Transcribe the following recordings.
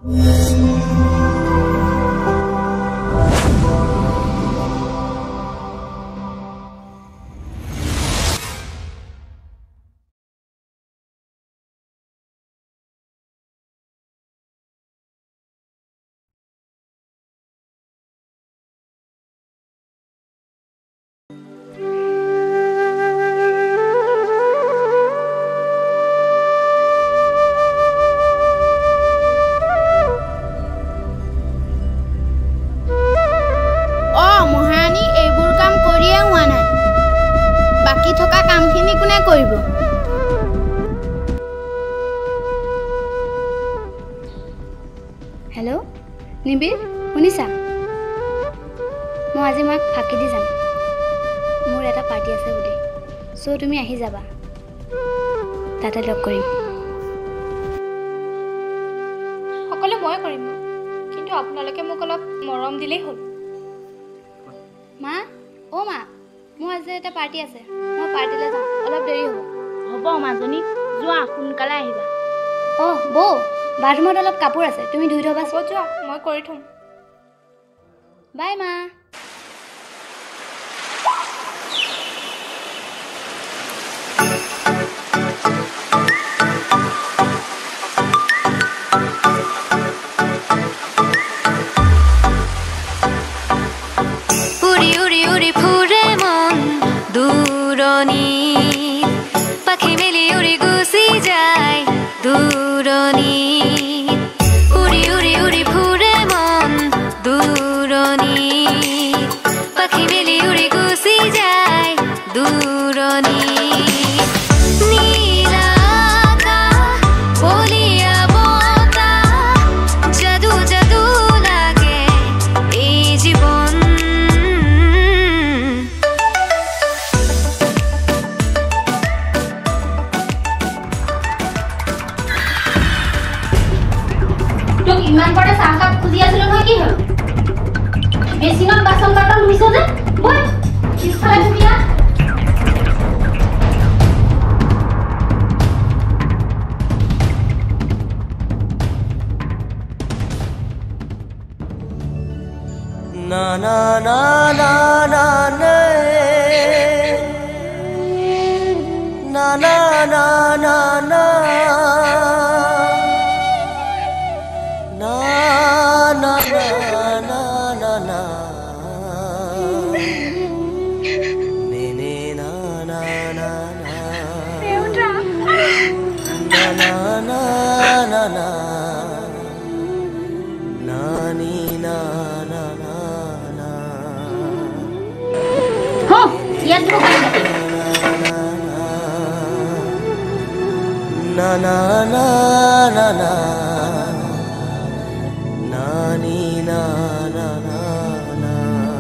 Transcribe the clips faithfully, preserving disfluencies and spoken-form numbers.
hello निबिर শুনিছা মই আজি মাক ফাকি দি যাম মোৰ এটা পাৰ্টি আছে বুলি সো তুমি আহি যাবা তাতে লগ কৰিম সকলো মই কৰিম কিন্তু আপোনালোকে মোক অলপ মৰম দিলেই হ'ল মা ও মা মোৰ আজি এটা পাৰ্টি আছে মই পাৰ্টিলৈ যাম অলপ দেৰি হ'ব হ'ব মাজনী যোৱা সোনকালে আহিবা অ বৌ বাথৰুমত অলপ কাপোৰ আছে তুমি ধুই থবা হ'ব যোৱা মই কৰি থম বাই মা উৰি উৰি উৰি ফুৰে মন দূৰণি পাখি মেলি উৰি গুচি যায় দূৰণি উৰি উৰি উৰি ফুৰে মন দূৰণি পাখি মেলি উৰি গুচি যায় দূৰণি ইমান বড় সাকাপ খুজি আছিল নহয় কি হল বেছিনত বাসন কাটন ধুইছ যে বই কিছফালে ধুইয়া না না না না না না না না না না na na na na na na ni na na na na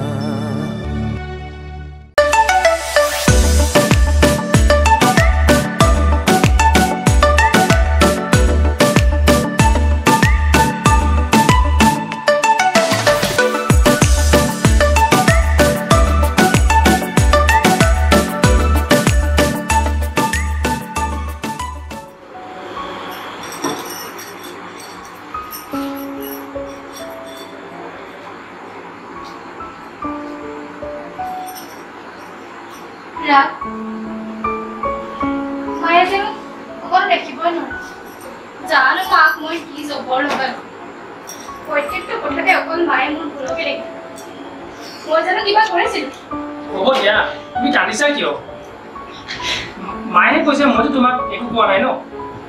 মায়ে যে অকল দেখিবই নোৱাৰে জানো মাক মই কি জবৰ লগাই প্ৰত্যেকটো কথাতে অকল মায়ে মোৰ ভুলকে দেখে মই জানো কিবা কৰিছিলোঁ হ'ব দিয়া তুমি কান্দিছা কিয় মায়ে কৈছে মইতো তোমাক একো কোৱা নাই ন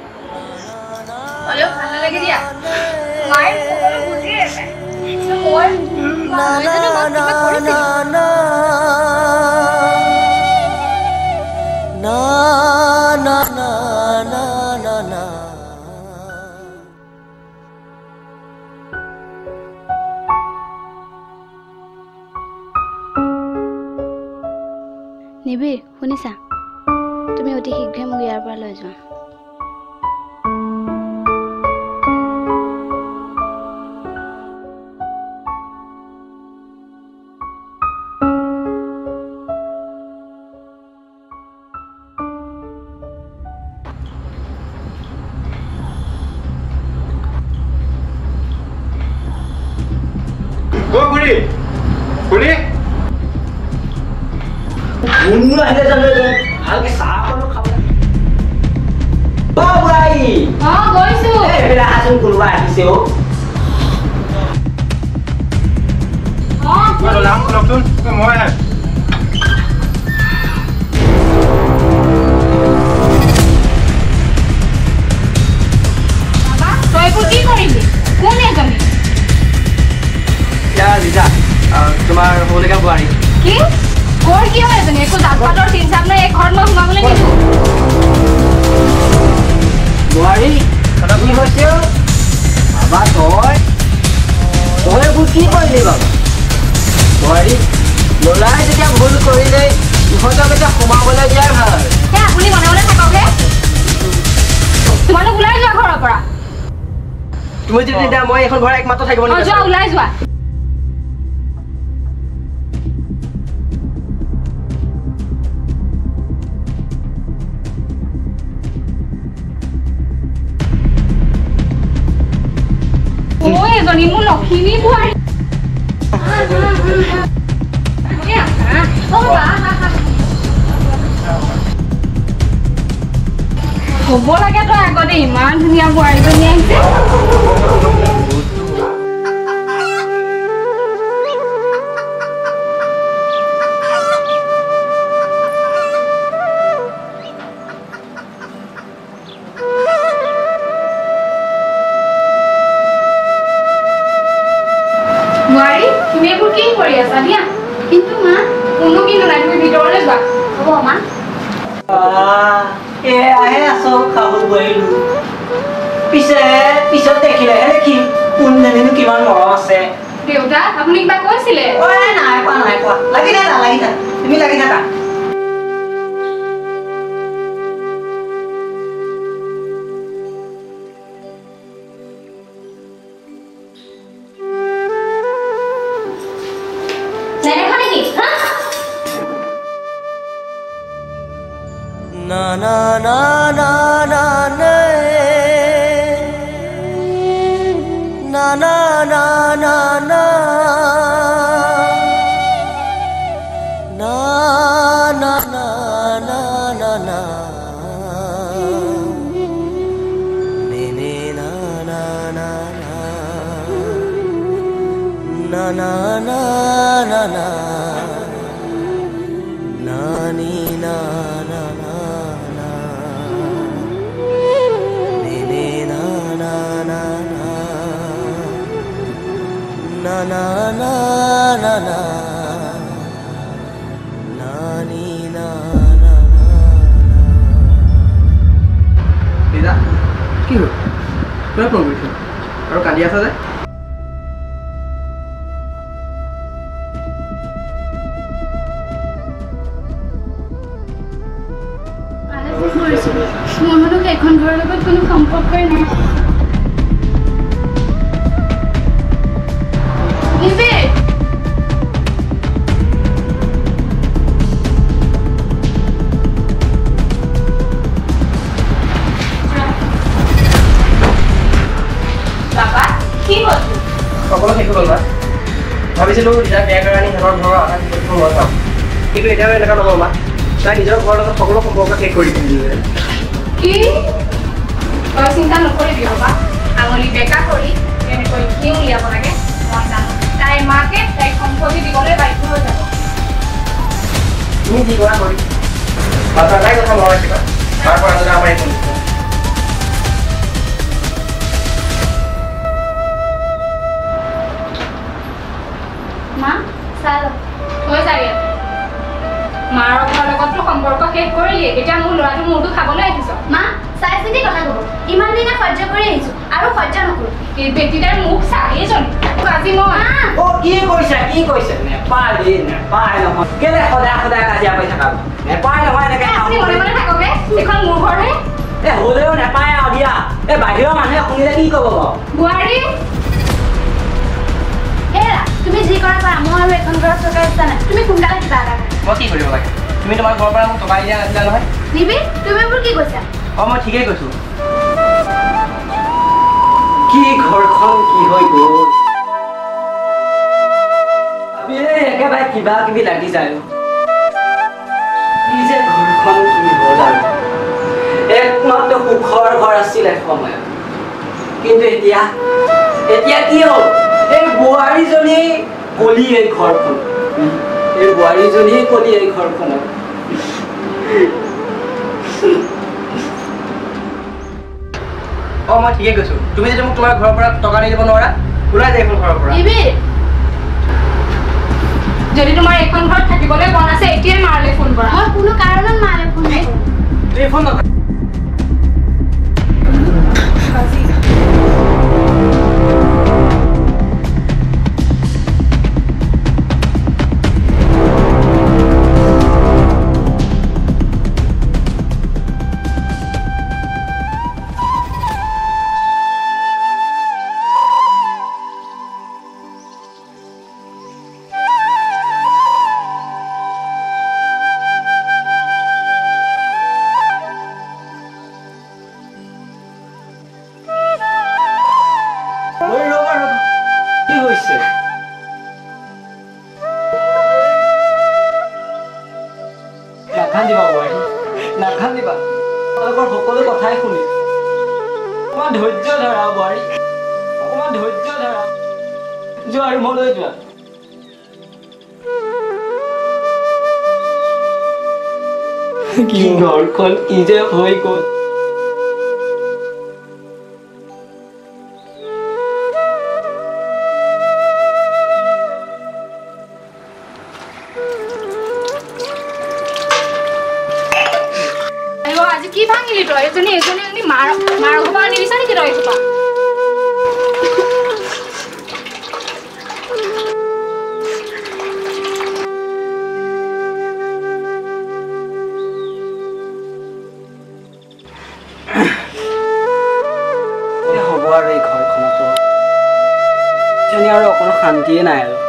অলপ ভাল নালাগে দিয়া মায়ে সকলো বুজি আছে মই মই জানো মাক কিবা কৰিছিলোঁ na na na na na na নিবিৰ শুনিছা তুমি অতি শীঘ্ৰে মোক ইয়াৰ পৰা লৈ যোৱা খুৰী খুৰী মুন্নু আহিলে জানো ভালকে চাহ অকণো খাব অ বুঢ়াই অ গৈছো এইফালে আহাচোন কোনোবা আহিছে অ অ নাম লওকচোন মই আহে বাবা তই এইবোৰ কি কৰিলি কোন এজনী লিজা তোমাৰ সৰুলেকা বোৱাৰী কি কৰ কি হয় এজনী একো জাত পাতৰ চিন চাপ নাই এই ঘৰত মই সোমাবলৈ নিদিওঁ বোৱাৰী কি হৈছে বাবা তই তই এইবোৰ কি কৰিলি বাবা বোৱাৰী ল'ৰাই যেতিয়া ভুল কৰিলে ইহঁতক এতিয়া সোমাবলৈ দিয়াই ভাল হে আপুনি মনে মনে থাককহে তোমালোক ওলাই যোৱা ঘৰৰ পৰা তুমি যদি এতিয়া মই এখন ঘৰ একমাত্ৰ থাকিব অ যোৱা ওলাই যোৱা মই এজনী মোৰ লখিমী বোৱাৰী হ'ব লাগে তই আগতে ইমান ধুনীয়া বোৱাৰীজনী আহিছে বোৱাৰী তুমি এইবোৰ কি কৰি আছা দিয়া কিন্তু মা কোনো কিন্তু নাই তুমি ভিতৰলৈ যোৱা হ'ব মা এ আহে আছো খাব গৈলো পিছে পিছত দেখিলেহে দেখিম কোনজনীনো কিমান মৰম আছে দেউতা আপুনি কিবা কৈছিলে ঐ নাই কোৱা নাই কোৱা লাগি থাকা লাগি থাকা তুমি লাগি থাকা na na na na na na na na na na na na na na na na na ne ne na na na na na na na na na na ni na na na na na na na na ni na na na Liza কি হ'ল তই phone কৰিছ আৰু কান্দি আছা যে মোৰ মনত এখন ঘৰৰ লগত কোনো সম্পৰ্কই নাই সকলো শেষ হ'ল মা ভাবিছিলোঁ লিজা বিয়া কাৰণে সিহঁতৰ ঘৰৰ আধা টিকেটটো মই পাম কিন্তু এতিয়া এনেকুৱা নহ'ব মা তাই নিজৰ ঘৰৰ লগত সকলো সম্পৰ্ক শেষ কৰি দিলে কি তই চিন্তা নকৰিবি বাবা আঙুলি বেকা কৰি এনেকৈ কি উলিয়াব লাগে মই জানো তাইৰ মাকে তাইক সম্পত্তি দিবলৈ বাধ্য হৈ যাব তুমি যি কৰা কৰি মাত্ৰ তাই কথা মনত ৰাখিবা তাৰ পৰা যাতে আমাৰ একো মা চাল থৈ যাবি মাৰ ঘৰৰ লগততো সম্পৰ্ক শেষ কৰিলিয়ে এতিয়া মোৰ ল'ৰাটো মূৰটো খাবলৈ আহিছ মা চাই চিন্তি কথা ক'ব ইমান দিনে সহ্য কৰি আহিছোঁ আৰু সহ্য নকৰোঁ এই বেটীটাৰ মুখ চায়েই জনি আজি মই অ কি কৈছা কি কৈছা নেপায় দেই নেপায় নহয় কেলে সদায় সদায় কাজিয়া কৰি থাকা নেপায় নহয় এনেকে আপুনি মনে মনে থাককে এইখন মোৰ ঘৰহে এ হ'লেও নেপায় আৰু দিয়া এই বাহিৰৰ মানুহে শুনিলে কি ক'ব বাৰু বোৱাৰী এৰা তুমি যি কৰা কৰা মই আৰু এখন ঘৰত থকা ইচ্ছা নাই তুমি সোনকালে কিবা এটা মই কি কৰিব লাগে তুমি তোমাৰ ঘৰৰ পৰা মোক টকা দিয়া নাছিলা নহয় নিবি তুমি এইবোৰ কি কৈছা অ মই ঠিকেই কৈছোঁ কি ঘৰখন কি হৈ গ'ল কিবা কিবি লাগি যায় কি যে ঘৰখন কি হ'ল আৰু একমাত্ৰ সুখৰ ঘৰ আছিল এসময়ত কিন্তু এতিয়া এতিয়া কি হ'ল এই বোৱাৰীজনী কলি এই ঘৰখন এই বোৱাৰীজনী কলি এই ঘৰখনত অ মই ঠিকে কৈছো তুমি যদি মোক তোমাৰ ঘৰৰ পৰা টকা নিদিব নোৱাৰা ওলাই যায় ঘৰৰ পৰা যদি তোমাৰ এখন ঘৰত থাকিবলৈ মন আছে এতিয়াই মাৰলে ফোন কৰা মই কোনো কাৰণত মালে ফোন নকৰোঁ এই ফোন নকৰা নাখান্দিবা বোৱাৰী নাখান্দিবা তোমালোকৰ সকলো কথাই শুনি অকণমান ধৈৰ্য ধৰা বোৱাৰী অকণমান ধৈৰ্য ধৰা যোৱা ৰুমলৈ যোৱা কি ঘৰখন কি যে হৈ গ'ল আজি কি ভাঙিলি তই এজনী এজনী এজনী মাৰ মাৰ ঘৰ আনি দিছা নেকি তই এসোপা হ'ব আৰু এই ঘৰখনতো এজনী আৰু অকণো শান্তিয়ে নাই আৰু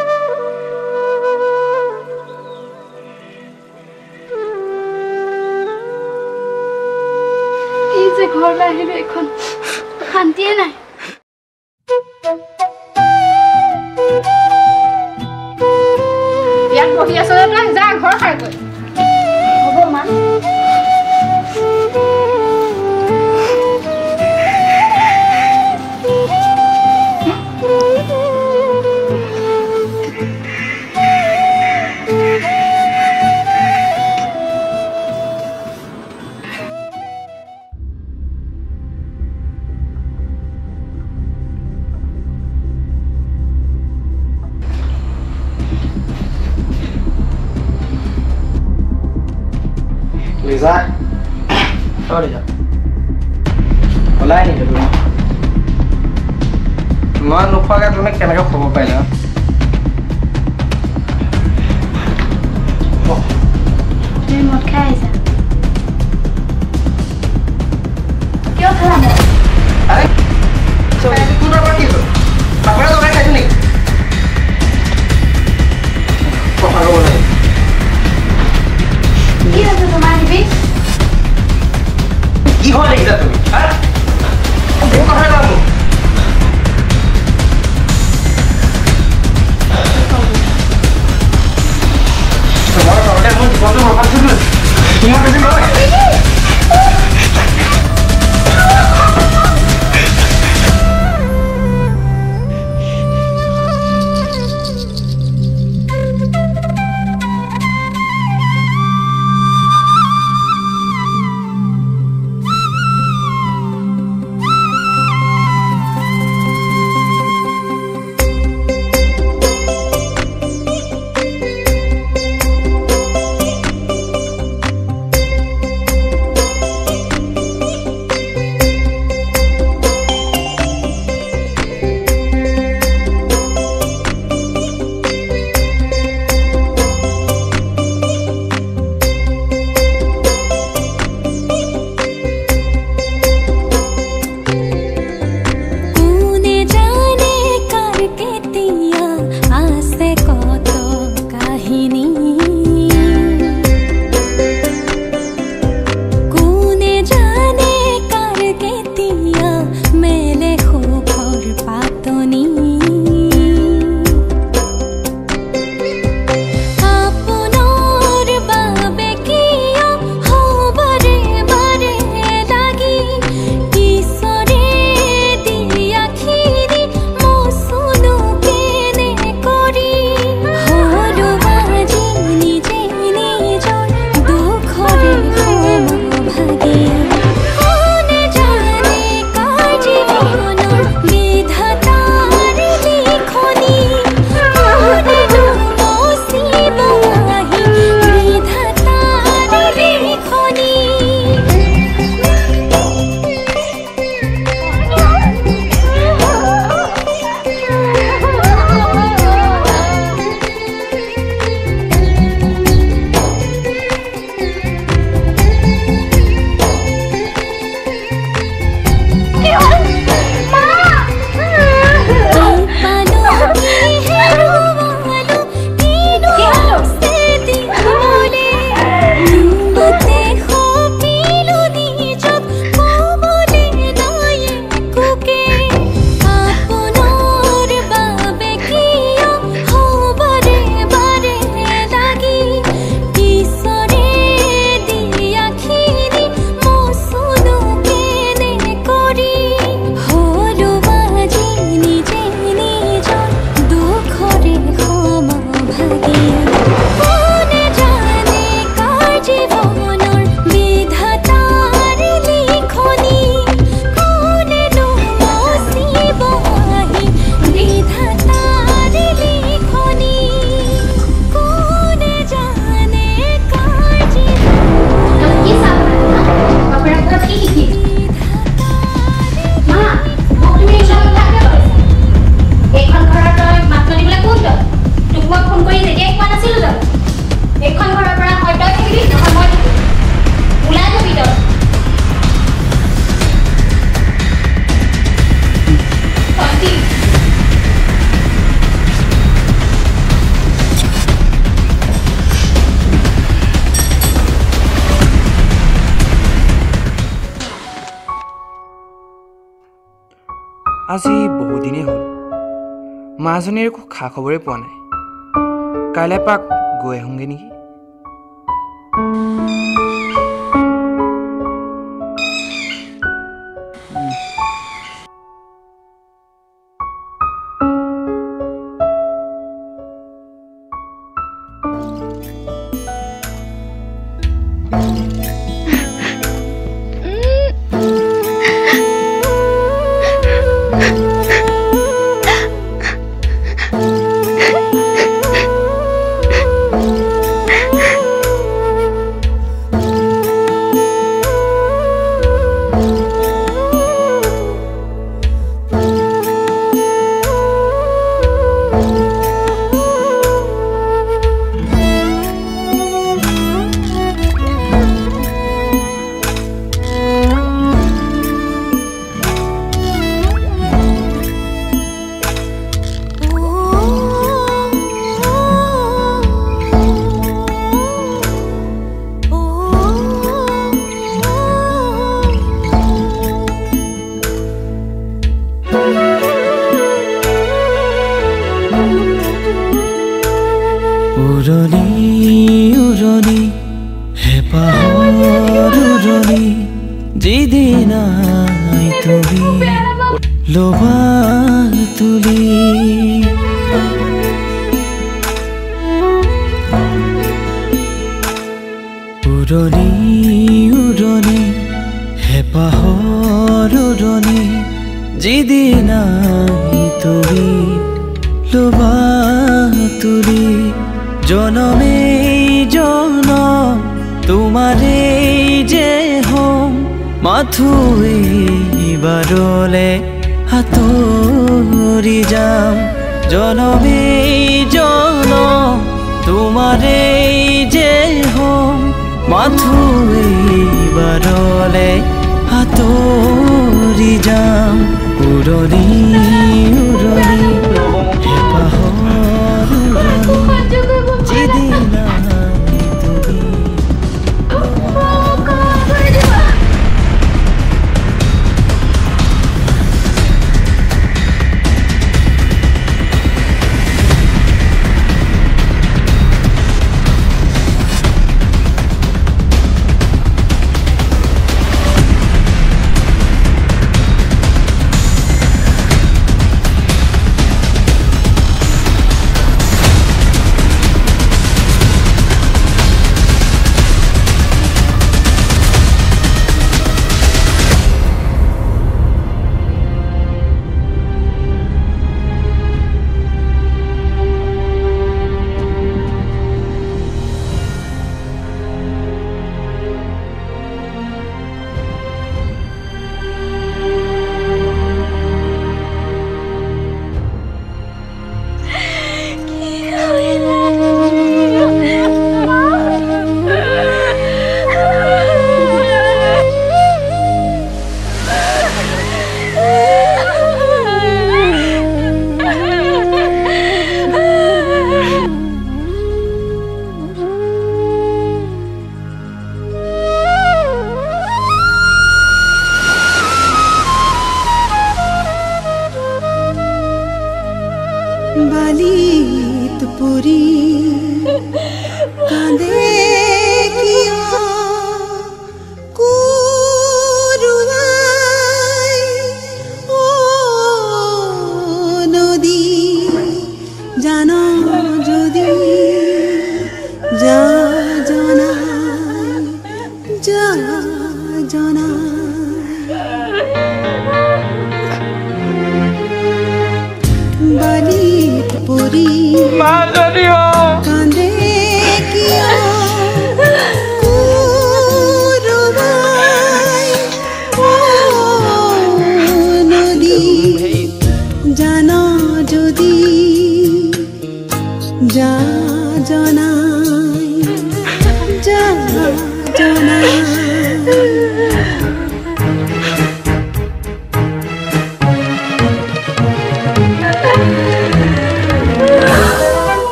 ঘৰলৈ আহিলো এখন শান্তিয়ে নাই ইয়াত বহি আছ তই যা ঘৰ সাৰগৈ হ'ব মা লিজা অ লিজা ওলাই আহিলে তুমি মই নোখোৱাকৈ তুমি কেনেকৈ খাব পাৰিলা তুমি মদ খাই আহিছা কিয় খালা মদ আৰে তোৰ পৰা কি হ'ল বাপৰে তই খাইছো নেকি কথা ক'ব লাগে কি হৈছে তোমাৰ দিবি কি হ'ল দেখিছা তুমি মোৰ কথা কোৱা মোক তোমাৰ ঘৰতে মোৰ জীৱনটো বৰবাদ কৰিলো তোমাৰ আজি বহুদিনেই হ'ল মাজনীৰ একো খা খবৰে পোৱা নাই কাইলৈ পাক গৈ আহোঁগে নেকি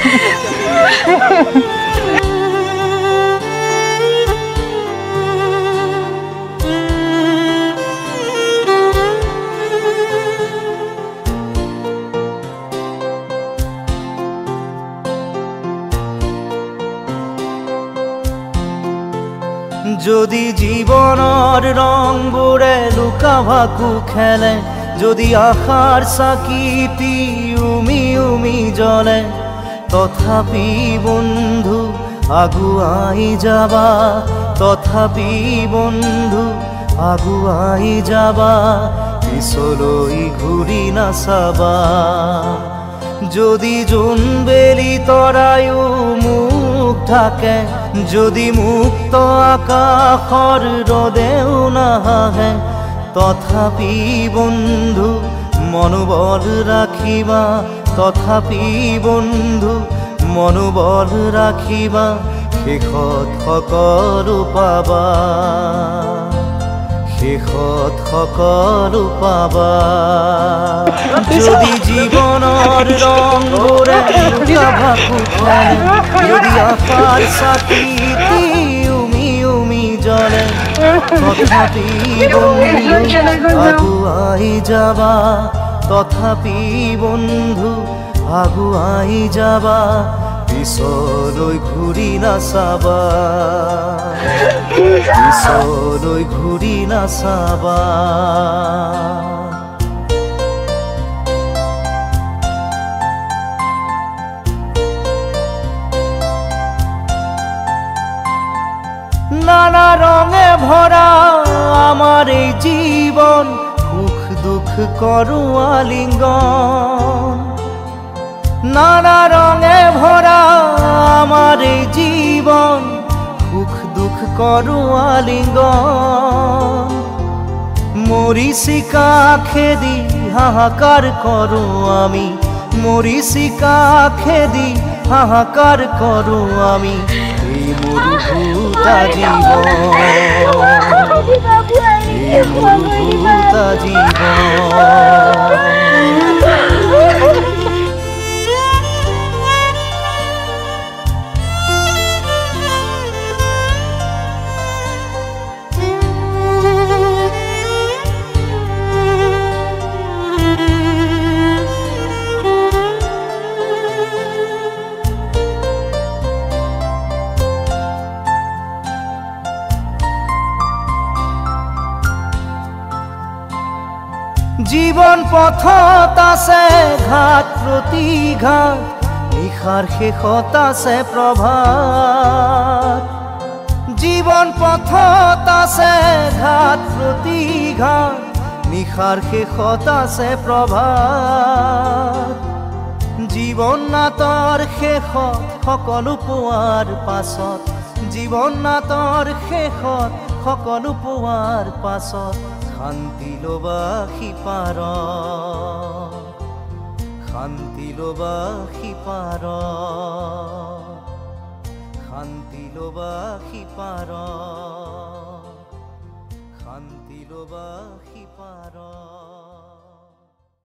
যদি জীবনৰ ৰংবোৰে লুকা ভাকু খেলে যদি আশাৰ চাকিটি উমি উমি জ্বলে তথাপি বন্ধু আগুৱাই যাবা তথাপি বন্ধু আগুৱাই যাবা পিছলৈ ঘূৰি নাচাবা যদি জোনবেলি তৰায়ো মুখ ঢাকে যদি মুক্ত আকাশৰ ৰদেও নাহে তথাপি বন্ধু মনোবল ৰাখিবা তথাপি বন্ধু মনোবল ৰাখিবা শেষত সকলো পাবা শেষত সকলো পাবা যদি জীৱনৰ ৰংবোৰে লুকা ভাকু খেলে যদি আশাৰ চাকিটি উমি উমি জ্বলে তথাপি বন্ধু আগুৱাই যাবা তথাপি বন্ধু আগুৱাই যাবা পিছলৈ ঘূৰি নাচাবা পিছলৈ ঘূৰি নাচাবা নানা রঙে ভরা আমার এই জীবন সুখ দুঃখ করু আলিঙ্গন নানা রঙে ভরা আমার এই জীবন সুখ দুঃখ করু আলিঙ্গন মরিচিকা খেদি হাহাকার করু আমি মরিচিকা খেদি হাহাকার করু আমি এই মরুভূতা জীবন এই মরুভূতা জীবন জীবন পথত আছে ঘাট প্ৰতিঘাট নিশাৰ শেষত আছে প্ৰভাত জীবন পথত আছে ঘাট প্ৰতিঘাট নিশাৰ শেষত আছে প্ৰভাত জীবন নাটৰ শেষত সকলো পোৱাৰ পাছত জীবন নাটৰ শেষত সকলো পোৱাৰ পাছত শান্তি লবা সিপাৰ শান্তি লবা সিপাৰ শান্তি লবা সিপাৰ